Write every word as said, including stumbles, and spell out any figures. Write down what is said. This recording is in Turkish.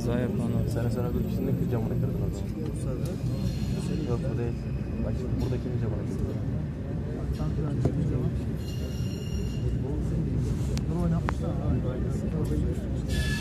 Kaza yapan o. Sen sen öbür kişinin de camını kırdın o zaman. Yok bu değil. Bak şimdi buradakinin camını kırdın. Bunu oynatmışlar.